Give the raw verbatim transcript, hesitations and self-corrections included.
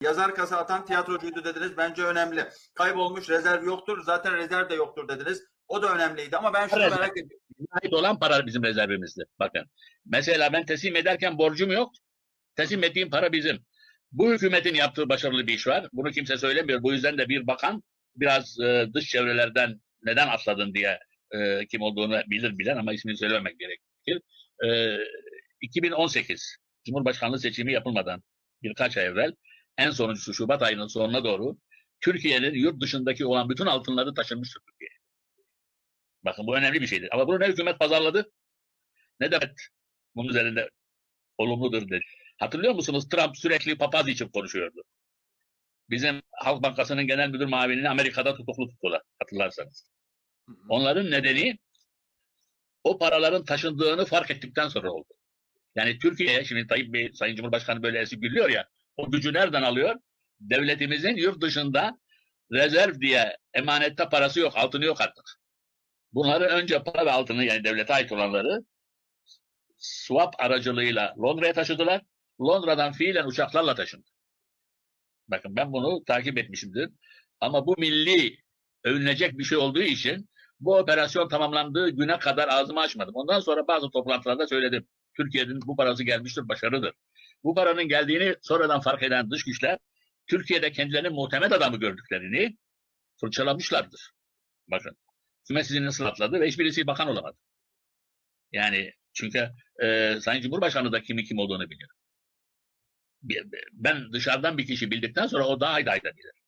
Yazar kasa atan tiyatrocuydu dediniz. Bence önemli. Kaybolmuş, rezerv yoktur. Zaten rezerv de yoktur dediniz. O da önemliydi ama ben şunu Rezerv. merak ediyorum. Ait olan para bizim rezervimizdi. Bakın. Mesela ben teslim ederken borcum yok. Teslim ettiğim para bizim. Bu hükümetin yaptığı başarılı bir iş var. Bunu kimse söylemiyor. Bu yüzden de bir bakan biraz e, dış çevrelerden neden atladın diye e, kim olduğunu bilir bilen ama ismini söylememek gerekir. E, iki bin on sekiz Cumhurbaşkanlığı seçimi yapılmadan birkaç ay evvel en sonuncusu Şubat ayının sonuna doğru Türkiye'nin yurt dışındaki olan bütün altınları taşınmıştır Türkiye'ye. Bakın bu önemli bir şeydir. Ama bunu ne hükümet pazarladı ne de bunun üzerinde olumludur dedi. Hatırlıyor musunuz? Trump sürekli papaz için konuşuyordu. Bizim Halk Bankası'nın genel müdür mavinini Amerika'da tutuklu tuttular. Hatırlarsanız. Onların nedeni o paraların taşındığını fark ettikten sonra oldu. Yani Türkiye'ye, şimdi Tayyip Bey, Sayın Cumhurbaşkanı böyle esip gülüyor ya, o gücü nereden alıyor? Devletimizin yurt dışında rezerv diye emanette parası yok, altını yok artık. Bunları önce para ve altını, yani devlete ait olanları swap aracılığıyla Londra'ya taşıdılar. Londra'dan fiilen uçaklarla taşındı. Bakın ben bunu takip etmişimdir. Ama bu milli övünecek bir şey olduğu için bu operasyon tamamlandığı güne kadar ağzımı açmadım. Ondan sonra bazı toplantılarda söyledim. Türkiye'nin bu parası gelmiştir, başarıdır. Bu paranın geldiğini sonradan fark eden dış güçler Türkiye'de kendilerinin muhtemet adamı gördüklerini fırçalamışlardır. Bakın. Hükümet sizi nasıl atladı ve hiçbirisi bakan olamadı. Yani çünkü e, Sayın Cumhurbaşkanı da kimin kim olduğunu biliyor. Ben dışarıdan bir kişi bildikten sonra o daha iyi da bilir.